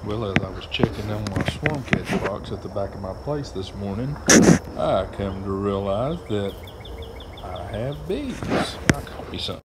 Well, as I was checking on my swarm catch box at the back of my place this morning, I come to realize that I have bees. I caught me some.